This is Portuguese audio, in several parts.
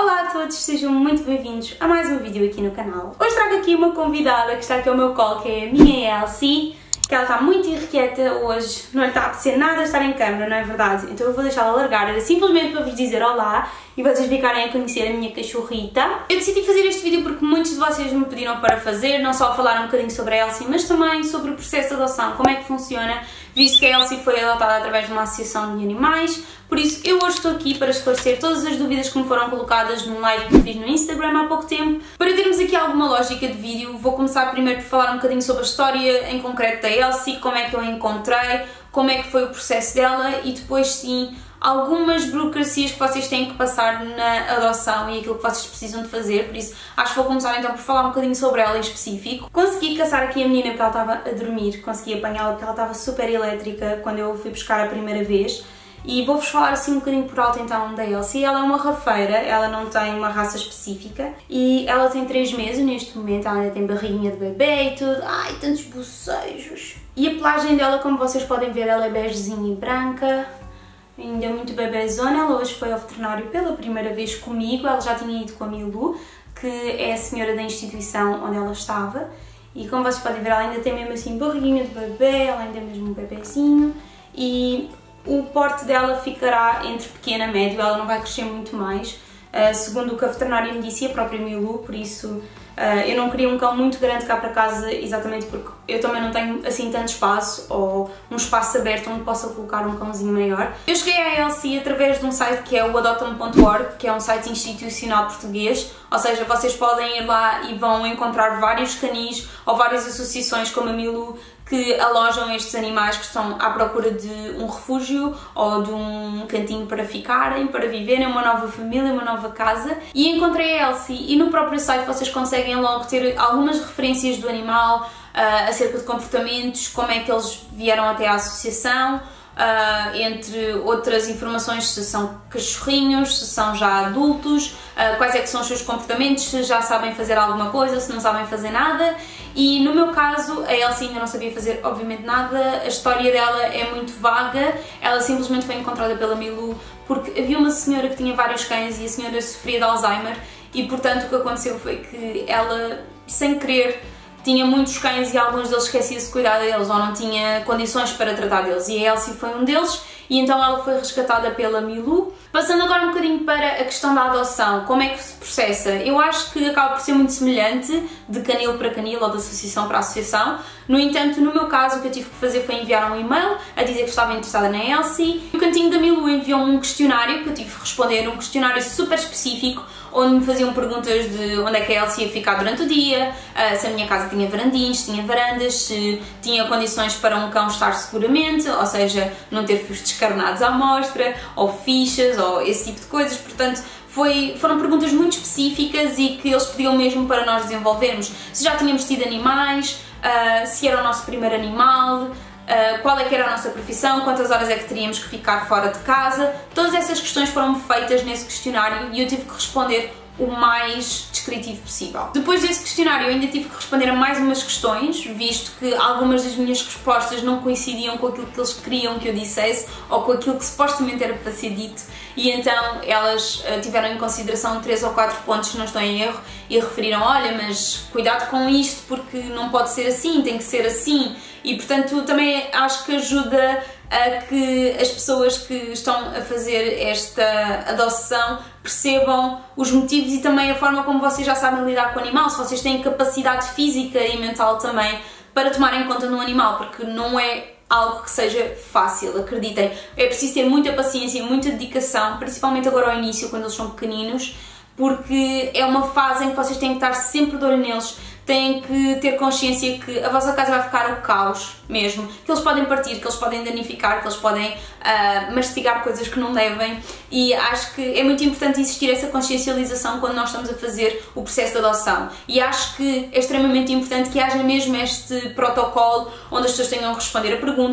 Olá a todos, sejam muito bem-vindos a mais um vídeo aqui no canal. Hoje trago aqui uma convidada que está aqui ao meu colo, que é a minha Elsie, que ela está muito irrequieta hoje, não lhe está a apetecer nada estar em câmera, não é verdade? Então eu vou deixá-la largar, era simplesmente para vos dizer olá e vocês ficarem a conhecer a minha cachorrita. Eu decidi fazer este vídeo porque muitos de vocês me pediram para fazer, não só falar um bocadinho sobre a Elsie, mas também sobre o processo de adoção, como é que funciona, visto que a Elsie foi adotada através de uma associação de animais. Por isso, eu hoje estou aqui para esclarecer todas as dúvidas que me foram colocadas num live que fiz no Instagram há pouco tempo. Para termos aqui alguma lógica de vídeo, vou começar primeiro por falar um bocadinho sobre a história em concreto da Elsie, como é que eu a encontrei, como é que foi o processo dela e depois sim algumas burocracias que vocês têm que passar na adoção e aquilo que vocês precisam de fazer, por isso acho que vou começar então por falar um bocadinho sobre ela em específico. Consegui caçar aqui a menina porque ela estava a dormir, consegui apanhá-la porque ela estava super elétrica quando eu fui buscar a primeira vez. E vou-vos falar assim um bocadinho por alto então da Elsie. Ela é uma rafeira, ela não tem uma raça específica e ela tem 3 meses neste momento, ela ainda tem barriguinha de bebê e tudo. Ai, tantos bocejos! E a pelagem dela, como vocês podem ver, ela é begezinha e branca, ainda muito bebezona. Ela hoje foi ao veterinário pela primeira vez comigo, ela já tinha ido com a Milu, que é a senhora da instituição onde ela estava. E como vocês podem ver, ela ainda tem mesmo assim barriguinha de bebê, ela ainda é mesmo um bebezinho. E o porte dela ficará entre pequeno a médio, ela não vai crescer muito mais, segundo o que a veterinária me disse e a própria Milu, por isso eu não queria um cão muito grande cá para casa, exatamente porque eu também não tenho assim tanto espaço ou um espaço aberto onde possa colocar um cãozinho maior. Eu cheguei à Elsie através de um site que é o adoptame.org, que é um site institucional português, ou seja, vocês podem ir lá e vão encontrar vários canis ou várias associações como a Milu que alojam estes animais que estão à procura de um refúgio ou de um cantinho para ficarem, para viverem, uma nova família, uma nova casa. E encontrei a Elsie e no próprio site vocês conseguem logo ter algumas referências do animal, acerca de comportamentos, como é que eles vieram até à associação, entre outras informações, se são cachorrinhos, se são já adultos, quais é que são os seus comportamentos, se já sabem fazer alguma coisa, se não sabem fazer nada. E no meu caso, a Elsie ainda não sabia fazer obviamente nada, a história dela é muito vaga, ela simplesmente foi encontrada pela Milu porque havia uma senhora que tinha vários cães e a senhora sofria de Alzheimer e portanto o que aconteceu foi que ela, sem querer, tinha muitos cães e alguns deles esquecia-se de cuidar deles ou não tinha condições para tratar deles e a Elsie foi um deles e então ela foi resgatada pela Milu. Passando agora um bocadinho para a questão da adoção, como é que se processa? Eu acho que acaba por ser muito semelhante de canil para canil ou de associação para associação. No entanto, no meu caso, o que eu tive que fazer foi enviar um e-mail a dizer que estava interessada na Elsie. O cantinho da Milu enviou-me um questionário que eu tive que responder, um questionário super específico, onde me faziam perguntas de onde é que a Elsie ia ficar durante o dia, se a minha casa tinha varandinhos, se tinha varandas, se tinha condições para um cão estar seguramente, ou seja, não ter fios descarnados à mostra, ou fichas, ou esse tipo de coisas. Portanto, foram perguntas muito específicas e que eles pediam mesmo para nós desenvolvermos. Se já tínhamos tido animais, se era o nosso primeiro animal, qual é que era a nossa profissão, quantas horas é que teríamos que ficar fora de casa. Todas essas questões foram feitas nesse questionário e eu tive que responder o mais descritivo possível. Depois desse questionário eu ainda tive que responder a mais umas questões, visto que algumas das minhas respostas não coincidiam com aquilo que eles queriam que eu dissesse ou com aquilo que supostamente era para ser dito e então elas tiveram em consideração 3 ou 4 pontos, se não estou em erro, e referiram, olha, mas cuidado com isto porque não pode ser assim, tem que ser assim. E portanto também acho que ajuda a que as pessoas que estão a fazer esta adoção percebam os motivos e também a forma como vocês já sabem lidar com o animal, se vocês têm capacidade física e mental também para tomarem conta de um animal, porque não é algo que seja fácil, acreditem. É preciso ter muita paciência e muita dedicação, principalmente agora ao início, quando eles são pequeninos, porque é uma fase em que vocês têm que estar sempre de olho neles, têm que ter consciência que a vossa casa vai ficar o caos mesmo, que eles podem partir, que eles podem danificar, que eles podem mastigar coisas que não devem e acho que é muito importante existir essa consciencialização quando nós estamos a fazer o processo de adoção e acho que é extremamente importante que haja mesmo este protocolo onde as pessoas tenham que responder a perguntas,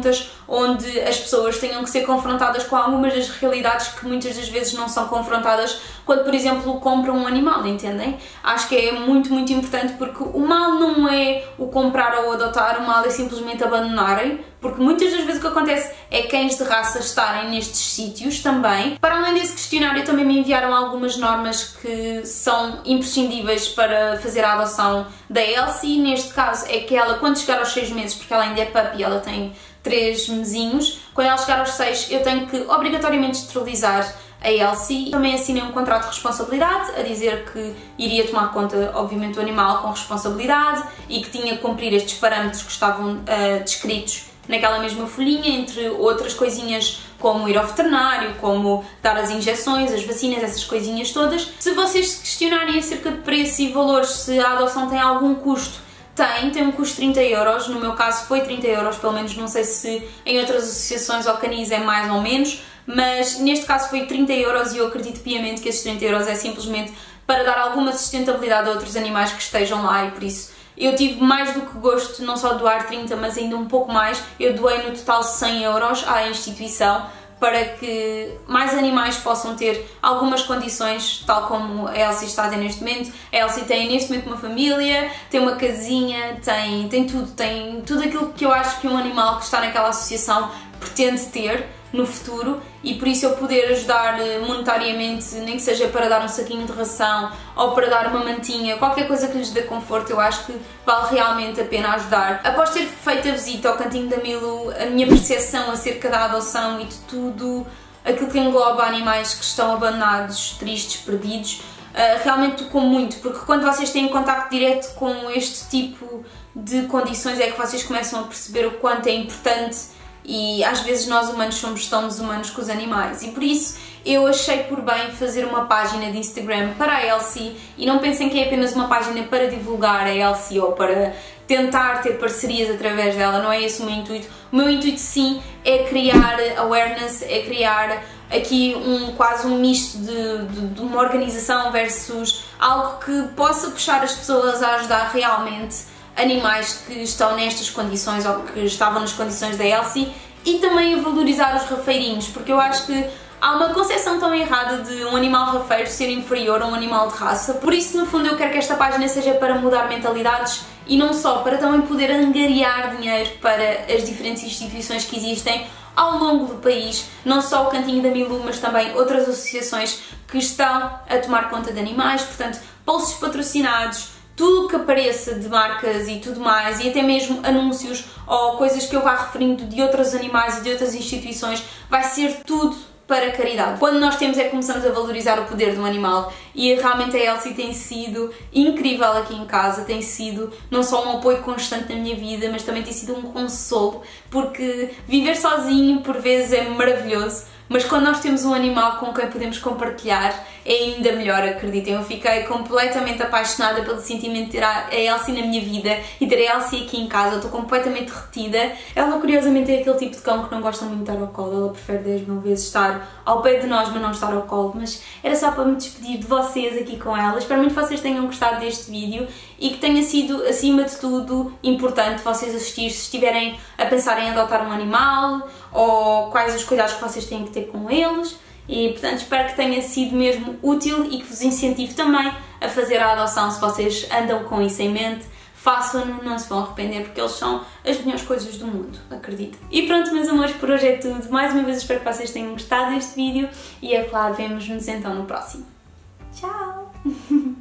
onde as pessoas tenham que ser confrontadas com algumas das realidades que muitas das vezes não são confrontadas quando, por exemplo, compram um animal, entendem? Acho que é muito, muito importante, porque o mal não é o comprar ou adotar, o mal é simplesmente abandonarem, porque muitas das vezes o que acontece é cães de raça estarem nestes sítios também. Para além desse questionário, também me enviaram algumas normas que são imprescindíveis para fazer a adoção da Elsie. Neste caso é que ela, quando chegar aos 6 meses, porque ela ainda é puppy, ela tem 3 mesinhos, quando ela chegar aos 6 eu tenho que obrigatoriamente esterilizar a Elsie. Também assinei um contrato de responsabilidade a dizer que iria tomar conta, obviamente, do animal com responsabilidade e que tinha que cumprir estes parâmetros que estavam descritos naquela mesma folhinha, entre outras coisinhas como ir ao veterinário, como dar as injeções, as vacinas, essas coisinhas todas. Se vocês se questionarem acerca de preço e valores, se a adoção tem algum custo, tem um custo de 30 euros, no meu caso foi 30 euros, pelo menos, não sei se em outras associações ou canis é mais ou menos, mas neste caso foi 30 euros e eu acredito piamente que esses 30 euros é simplesmente para dar alguma sustentabilidade a outros animais que estejam lá, e por isso eu tive mais do que gosto, não só de doar 30, mas ainda um pouco mais. Eu doei no total 100 euros à instituição para que mais animais possam ter algumas condições, tal como a Elsie está a ter neste momento. A Elsie tem neste momento uma família, tem uma casinha, tem tudo aquilo que eu acho que um animal que está naquela associação pretende ter no futuro, e por isso eu poder ajudar monetariamente, nem que seja para dar um saquinho de ração ou para dar uma mantinha, qualquer coisa que lhes dê conforto, eu acho que vale realmente a pena ajudar. Após ter feito a visita ao Cantinho da Milu, a minha percepção acerca da adoção e de tudo aquilo que engloba animais que estão abandonados, tristes, perdidos, realmente tocou muito, porque quando vocês têm contacto direto com este tipo de condições é que vocês começam a perceber o quanto é importante. E às vezes nós humanos somos tão desumanos com os animais, e por isso eu achei por bem fazer uma página de Instagram para a Elsie, e não pensem que é apenas uma página para divulgar a Elsie ou para tentar ter parcerias através dela, não é esse o meu intuito. O meu intuito sim é criar awareness, é criar aqui quase um misto de uma organização versus algo que possa puxar as pessoas a ajudar realmente animais que estão nestas condições ou que estavam nas condições da Elsie, e também a valorizar os rafeirinhos, porque eu acho que há uma concepção tão errada de um animal rafeiro ser inferior a um animal de raça. Por isso, no fundo, eu quero que esta página seja para mudar mentalidades e não só, para também poder angariar dinheiro para as diferentes instituições que existem ao longo do país, não só o Cantinho da Milu, mas também outras associações que estão a tomar conta de animais, portanto, posts patrocinados, tudo o que apareça de marcas e tudo mais, e até mesmo anúncios ou coisas que eu vá referindo de outros animais e de outras instituições, vai ser tudo para caridade. Quando nós temos é que começamos a valorizar o poder do animal, e realmente a Elsie tem sido incrível aqui em casa, tem sido não só um apoio constante na minha vida, mas também tem sido um consolo, porque viver sozinho por vezes é maravilhoso, mas quando nós temos um animal com quem podemos compartilhar é ainda melhor, acreditem. Eu fiquei completamente apaixonada pelo sentimento de ter a Elsie na minha vida e ter a Elsie aqui em casa. Eu estou completamente derretida. Ela, curiosamente, é aquele tipo de cão que não gosta muito de estar ao colo. Ela prefere 10 mil vezes estar ao pé de nós, mas não estar ao colo. Mas era só para me despedir de vocês aqui com ela. Espero muito que vocês tenham gostado deste vídeo e que tenha sido, acima de tudo, importante vocês assistir se estiverem a pensar em adotar um animal ou quais os cuidados que vocês têm que ter com eles. E, portanto, espero que tenha sido mesmo útil e que vos incentive também a fazer a adoção. Se vocês andam com isso em mente, façam-no, não se vão arrepender, porque eles são as melhores coisas do mundo, acredito. E pronto, meus amores, por hoje é tudo. Mais uma vez espero que vocês tenham gostado deste vídeo e, é claro, vemo-nos então no próximo. Tchau!